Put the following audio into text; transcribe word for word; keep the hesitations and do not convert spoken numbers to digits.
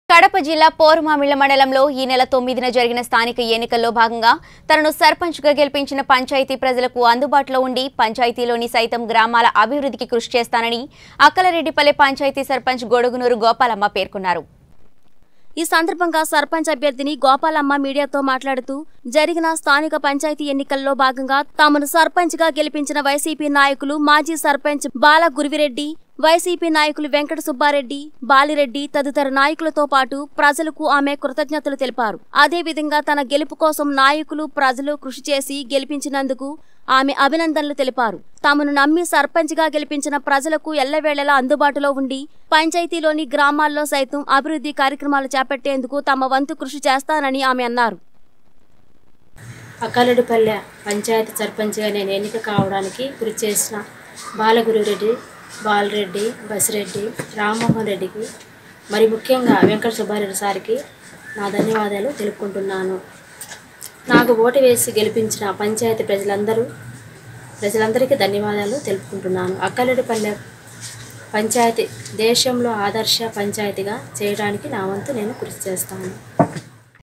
కడప జిల్లా పోరుమామిళ్ల మండలంలో ఈ నెల తొమ్మిదిన జరిగిన స్థానిక ఎన్నికల్లో భాగంగా తనను సర్పంచ్గా గెలిపించిన పంచాయతీ ప్రజలకు అందుబాటులో ఉండి పంచాయతీలోని సైతం గ్రామాల అభివృద్ధికి కృషి చేస్తానని అక్కలరెడ్డిపల్లె పంచాయతీ సర్పంచ్ గొడుగునూరు గోపాలమ్మ పేర్కొన్నారు. ఈ సందర్భంగా సర్పంచ్ అభ్యర్థిని గోపాలమ్మ మీడియాతో మాట్లాడుతూ జరిగిన స్థానిక పంచాయతీ ఎన్నికల్లో భాగంగా తామును సర్పంచ్గా గెలిపించిన వైసీపీ నాయకులు మాజీ సర్పంచ్ బాల గురివిరెడ్డి, వైసీపీ నాయకులు వెంకట సుబ్బారెడ్డి, బాలిరెడ్డి తదితర నాయకులతో పాటు ప్రజలకు ఆమె కృతజ్ఞతలు తెలిపారు. అదేవిధంగా తన గెలుపు కోసం నాయకులు ప్రజలు కృషి చేసి గెలిపించినందుకు ఆమె అభినందనలు తెలిపారు. తామును నమ్మి సర్పంచ్గా గెలిపించిన ప్రజలకు ఎల్లవేళలా అందుబాటులో ఉండి పంచాయతీలోని గ్రామాల్లో సైతం అభివృద్ధి కార్యక్రమాలు చేపట్టేందుకు తమ వంతు కృషి చేస్తానని ఆమె అన్నారు. అక్కలరెడ్డిపల్లె పంచాయతీ సర్పంచ్గా నేను ఎన్నిక కావడానికి కృషి చేసిన బాలగురిరెడ్డి, బాలరెడ్డి, బసిరెడ్డి, రామ్మోహన్ రెడ్డికి మరి ముఖ్యంగా వెంకట సుబ్బారెడ్డి సార్కి నా ధన్యవాదాలు తెలుపుకుంటున్నాను. నాకు ఓటు వేసి గెలిపించిన పంచాయతీ ప్రజలందరూ ప్రజలందరికీ ధన్యవాదాలు తెలుపుకుంటున్నాను. అక్కలరెడ్డిపల్లె పంచాయతీ దేశంలో ఆదర్శ పంచాయతీగా చేయడానికి నా వంతు నేను కృషి చేస్తాను.